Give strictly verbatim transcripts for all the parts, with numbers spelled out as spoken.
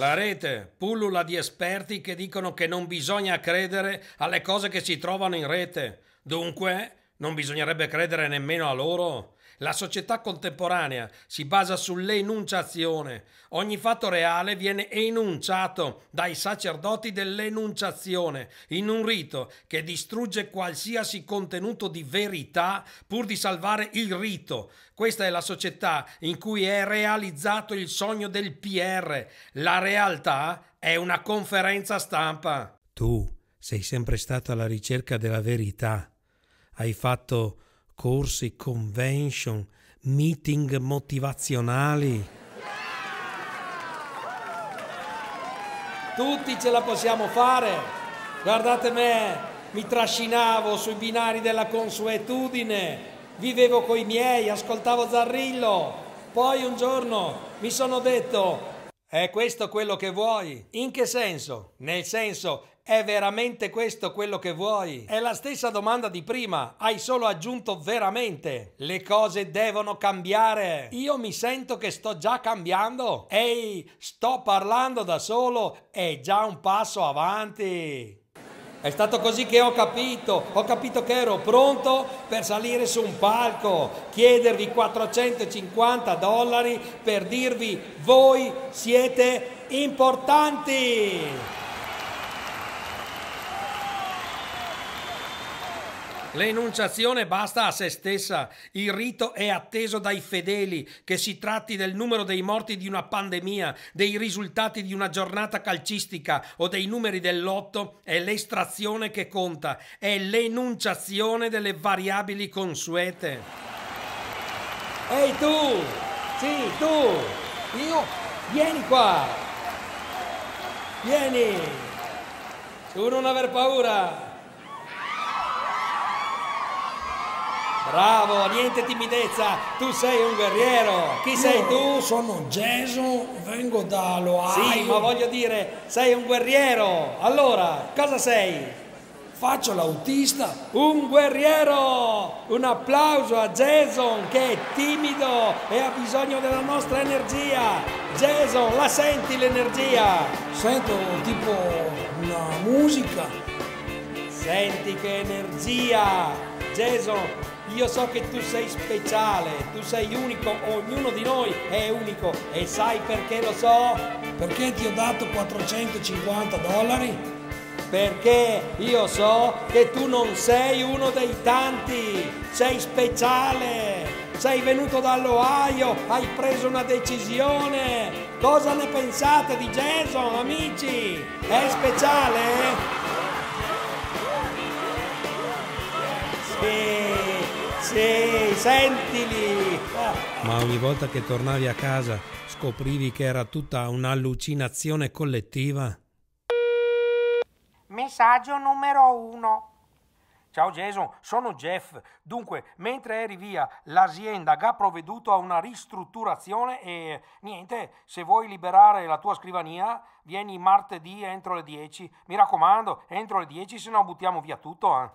La rete pullula di esperti che dicono che non bisogna credere alle cose che si trovano in rete. Dunque, non bisognerebbe credere nemmeno a loro. La società contemporanea si basa sull'enunciazione. Ogni fatto reale viene enunciato dai sacerdoti dell'enunciazione in un rito che distrugge qualsiasi contenuto di verità pur di salvare il rito. Questa è la società in cui è realizzato il sogno del P R. La realtà è una conferenza stampa. Tu sei sempre stato alla ricerca della verità. Hai fatto corsi, convention, meeting motivazionali. Tutti ce la possiamo fare. Guardate me, mi trascinavo sui binari della consuetudine, vivevo coi miei, ascoltavo Zarrillo. Poi un giorno mi sono detto: è questo quello che vuoi? In che senso? Nel senso, è veramente questo quello che vuoi? È la stessa domanda di prima, hai solo aggiunto veramente. Le cose devono cambiare. Io mi sento che sto già cambiando. Ehi, sto parlando da solo, è già un passo avanti. È stato così che ho capito, ho capito che ero pronto per salire su un palco, chiedervi quattrocentocinquanta dollari per dirvi: voi siete importanti. L'enunciazione basta a se stessa, il rito è atteso dai fedeli, che si tratti del numero dei morti di una pandemia, dei risultati di una giornata calcistica o dei numeri del lotto, è l'estrazione che conta, è l'enunciazione delle variabili consuete. Ehi tu! Sì, tu! Io? Vieni qua! Vieni! Tu non aver paura! Bravo, niente timidezza, tu sei un guerriero. Chi sei tu? Sono Jason, vengo da Ohio. Sì, ma voglio dire, sei un guerriero. Allora, cosa sei? Faccio l'autista. Un guerriero! Un applauso a Jason che è timido e ha bisogno della nostra energia. Jason, la senti l'energia? Sento tipo una musica. Senti che energia! Jason, io so che tu sei speciale, tu sei unico, ognuno di noi è unico e sai perché lo so? Perché ti ho dato quattrocentocinquanta dollari? Perché io so che tu non sei uno dei tanti, sei speciale, sei venuto dall'Ohio, hai preso una decisione. Cosa ne pensate di Jason, amici? È speciale? Sì. Sì, sentili! Ma ogni volta che tornavi a casa scoprivi che era tutta un'allucinazione collettiva? Messaggio numero uno. Ciao Jason, sono Jeff. Dunque, mentre eri via, l'azienda ha provveduto a una ristrutturazione e niente, se vuoi liberare la tua scrivania, vieni martedì entro le dieci. Mi raccomando, entro le dieci, se no buttiamo via tutto, eh.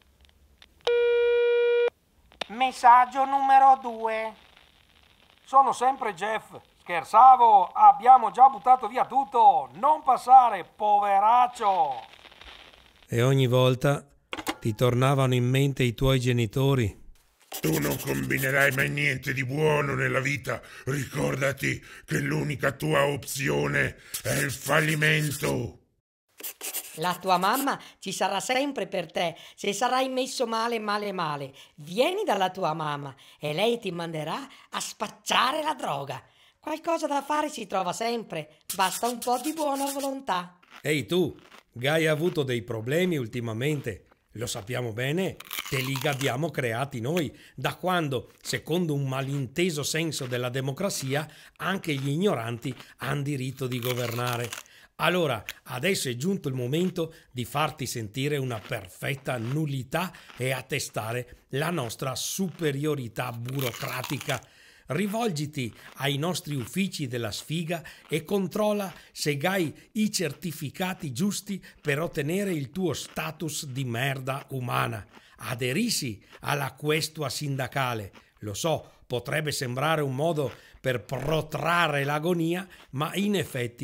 Messaggio numero due. Sono sempre Jeff. Scherzavo, abbiamo già buttato via tutto. Non passare, poveraccio. E ogni volta ti tornavano in mente i tuoi genitori. Tu non combinerai mai niente di buono nella vita. Ricordati che l'unica tua opzione è il fallimento. La tua mamma ci sarà sempre per te, se sarai messo male, male, male. Vieni dalla tua mamma e lei ti manderà a spacciare la droga. Qualcosa da fare si trova sempre, basta un po' di buona volontà. Ehi tu, hai avuto dei problemi ultimamente? Lo sappiamo bene, te li abbiamo creati noi, da quando, secondo un malinteso senso della democrazia, anche gli ignoranti hanno diritto di governare. Allora, adesso è giunto il momento di farti sentire una perfetta nullità e attestare la nostra superiorità burocratica. Rivolgiti ai nostri uffici della sfiga e controlla se hai i certificati giusti per ottenere il tuo status di merda umana. Aderisci alla questua sindacale. Lo so, potrebbe sembrare un modo per protrarre l'agonia, ma in effetti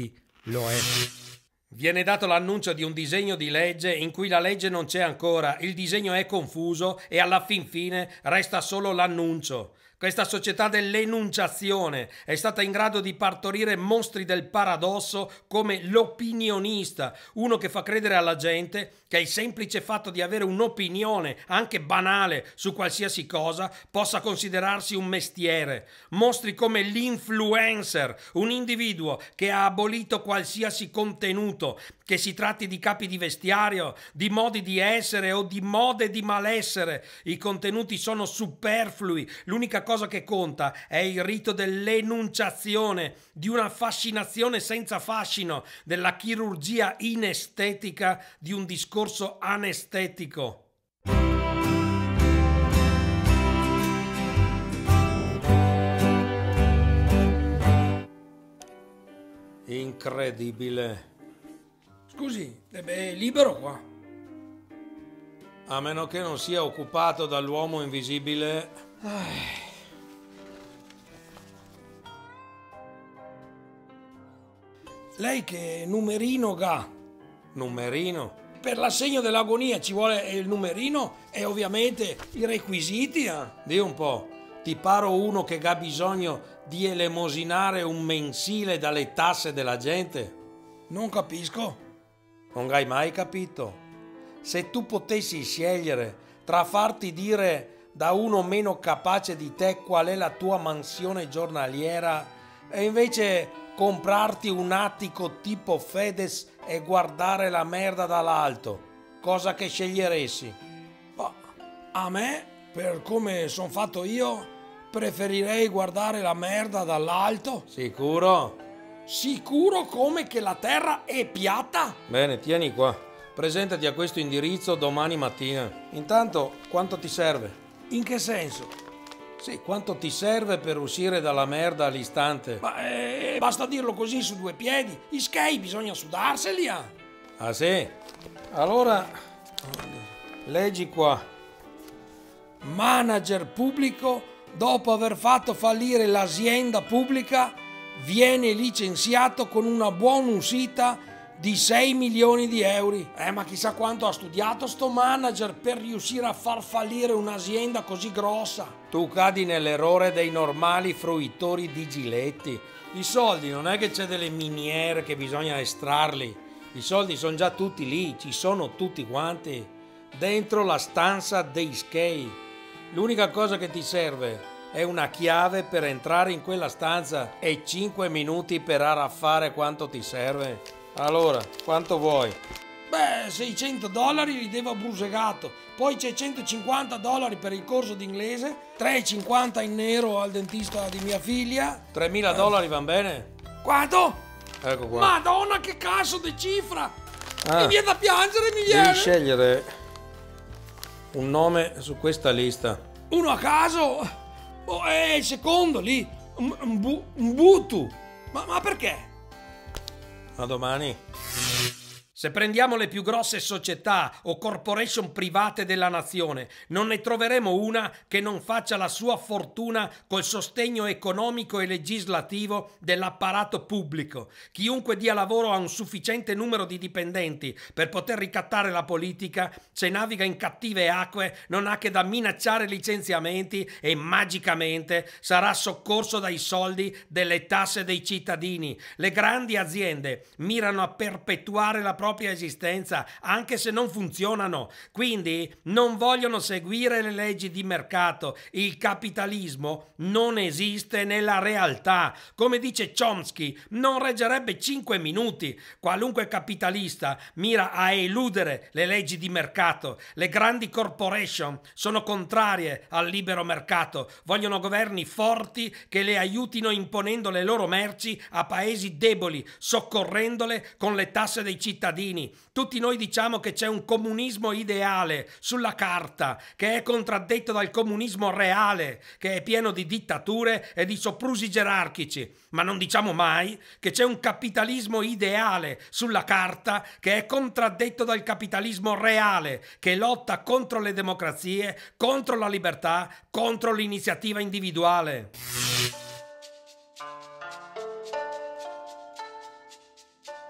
lo è. Viene dato l'annuncio di un disegno di legge in cui la legge non c'è ancora, il disegno è confuso e alla fin fine resta solo l'annuncio. Questa società dell'enunciazione è stata in grado di partorire mostri del paradosso come l'opinionista, uno che fa credere alla gente che il semplice fatto di avere un'opinione, anche banale, su qualsiasi cosa, possa considerarsi un mestiere. Mostri come l'influencer, un individuo che ha abolito qualsiasi contenuto, che si tratti di capi di vestiario, di modi di essere o di mode di malessere. I contenuti sono superflui, l'unica cosa che conta è il rito dell'enunciazione, di una fascinazione senza fascino, della chirurgia inestetica di un discorso anestetico. Incredibile. Scusi, è libero qua? A meno che non sia occupato dall'uomo invisibile. Ai. Lei che numerino ha? Numerino? Per l'assegno dell'agonia ci vuole il numerino e ovviamente i requisiti. Eh? Di un po', ti paro uno che ha bisogno di elemosinare un mensile dalle tasse della gente? Non capisco. Non hai mai capito? Se tu potessi scegliere tra farti dire da uno meno capace di te qual è la tua mansione giornaliera e invece comprarti un attico tipo Fedez e guardare la merda dall'alto, cosa che sceglieresti? Ma a me, per come sono fatto io, preferirei guardare la merda dall'alto. Sicuro? Sicuro come che la terra è piatta? Bene, tieni qua. Presentati a questo indirizzo domani mattina. Intanto, quanto ti serve? In che senso? Sì, quanto ti serve per uscire dalla merda all'istante? Ma eh, basta dirlo così su due piedi. Gli skate bisogna sudarseli. Ah, ah sì? Allora, leggi qua. Manager pubblico, dopo aver fatto fallire l'azienda pubblica, viene licenziato con una buona uscita di sei milioni di euro. Eh, ma chissà quanto ha studiato sto manager per riuscire a far fallire un'azienda così grossa. Tu cadi nell'errore dei normali fruitori di giletti. I soldi non è che c'è delle miniere che bisogna estrarli. I soldi sono già tutti lì, ci sono tutti quanti, dentro la stanza dei skate. L'unica cosa che ti serve è una chiave per entrare in quella stanza e cinque minuti per arraffare quanto ti serve. Allora, quanto vuoi? Beh, seicento dollari li devo a Brusegato, poi c'è centocinquanta dollari per il corso d'inglese, tre e cinquanta in nero al dentista di mia figlia. tremila dollari van bene? Quanto? Ecco qua. Madonna, che cazzo di cifra! Ah, mi viene da piangere, mi viene! Devi scegliere un nome su questa lista. Uno a caso? Oh, è il secondo lì, Mbutu. Ma, ma perché? A domani. Se prendiamo le più grosse società o corporation private della nazione, non ne troveremo una che non faccia la sua fortuna col sostegno economico e legislativo dell'apparato pubblico. Chiunque dia lavoro a un sufficiente numero di dipendenti per poter ricattare la politica, se naviga in cattive acque, non ha che da minacciare licenziamenti e magicamente sarà soccorso dai soldi delle tasse dei cittadini. Le grandi aziende mirano a perpetuare la propria esistenza anche se non funzionano, quindi non vogliono seguire le leggi di mercato. Il capitalismo non esiste nella realtà. Come dice Chomsky, non reggerebbe cinque minuti. Qualunque capitalista mira a eludere le leggi di mercato. Le grandi corporation sono contrarie al libero mercato, vogliono governi forti che le aiutino imponendo le loro merci a paesi deboli, soccorrendole con le tasse dei cittadini. Tutti noi diciamo che c'è un comunismo ideale sulla carta, che è contraddetto dal comunismo reale, che è pieno di dittature e di soprusi gerarchici, ma non diciamo mai che c'è un capitalismo ideale sulla carta che è contraddetto dal capitalismo reale, che lotta contro le democrazie, contro la libertà, contro l'iniziativa individuale.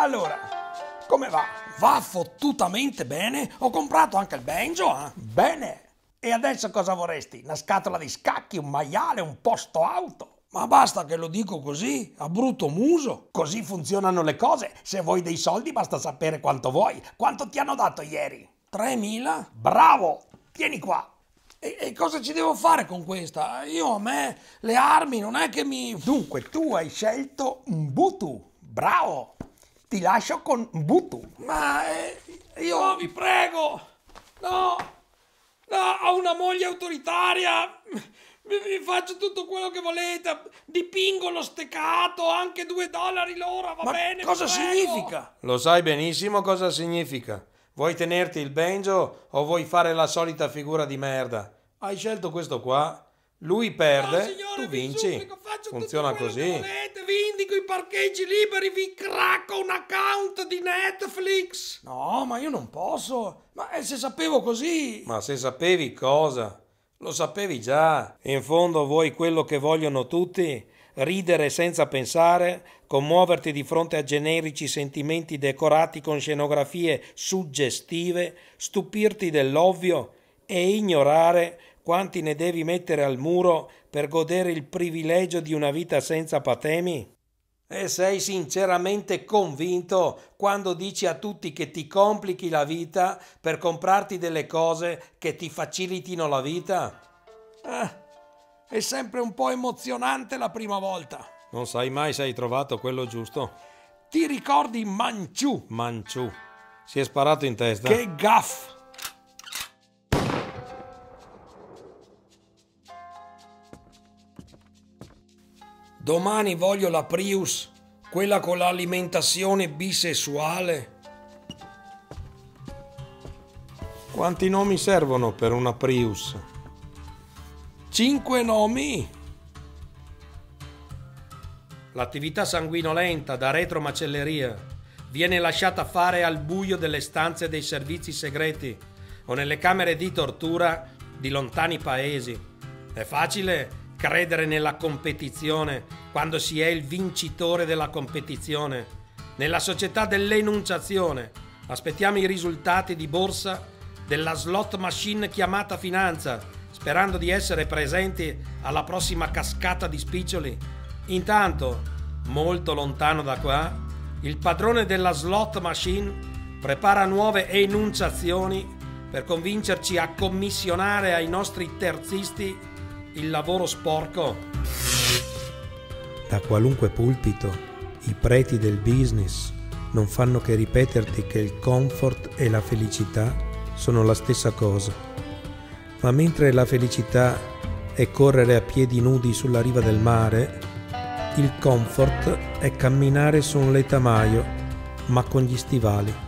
Allora, come va? Va fottutamente bene. Ho comprato anche il banjo, eh? Bene. E adesso cosa vorresti? Una scatola di scacchi, un maiale, un posto auto? Ma basta che lo dico così, a brutto muso. Così funzionano le cose. Se vuoi dei soldi basta sapere quanto vuoi. Quanto ti hanno dato ieri? tremila? Bravo! Tieni qua. E, e cosa ci devo fare con questa? Io a me le armi non è che mi... Dunque, tu hai scelto Mbutu. Bravo! Ti lascio con Mbutu. Ma eh, io... No, vi prego! No! No, ho una moglie autoritaria! Vi, vi faccio tutto quello che volete, dipingo lo steccato, anche due dollari l'ora, va Ma bene? cosa significa? Lo sai benissimo cosa significa. Vuoi tenerti il banjo o vuoi fare la solita figura di merda? Hai scelto questo qua. Lui perde, no, signore, tu vinci. Supplico, faccio funziona tutto così. Che volete, vi indico i parcheggi liberi, vi cracco un account di Netflix. No, ma io non posso. Ma se sapevo così... Ma se sapevi cosa? Lo sapevi già. In fondo vuoi quello che vogliono tutti? Ridere senza pensare, commuoverti di fronte a generici sentimenti decorati con scenografie suggestive, stupirti dell'ovvio e ignorare quanti ne devi mettere al muro per godere il privilegio di una vita senza patemi? E sei sinceramente convinto quando dici a tutti che ti complichi la vita per comprarti delle cose che ti facilitino la vita? Eh, è sempre un po' emozionante la prima volta. Non sai mai se hai trovato quello giusto. Ti ricordi Manciù? Manciù. Si è sparato in testa. Che gaff! Domani voglio la Prius, quella con l'alimentazione bisessuale. Quanti nomi servono per una Prius? Cinque nomi. L'attività sanguinolenta da retromacelleria viene lasciata fare al buio delle stanze dei servizi segreti o nelle camere di tortura di lontani paesi. È facile credere nella competizione quando si è il vincitore della competizione. Nella società dell'enunciazione aspettiamo i risultati di borsa della slot machine chiamata finanza, sperando di essere presenti alla prossima cascata di spiccioli. Intanto, molto lontano da qua, il padrone della slot machine prepara nuove enunciazioni per convincerci a commissionare ai nostri terzisti il lavoro sporco. Da qualunque pulpito, i preti del business non fanno che ripeterti che il comfort e la felicità sono la stessa cosa. Ma mentre la felicità è correre a piedi nudi sulla riva del mare, il comfort è camminare su un letamaio, ma con gli stivali.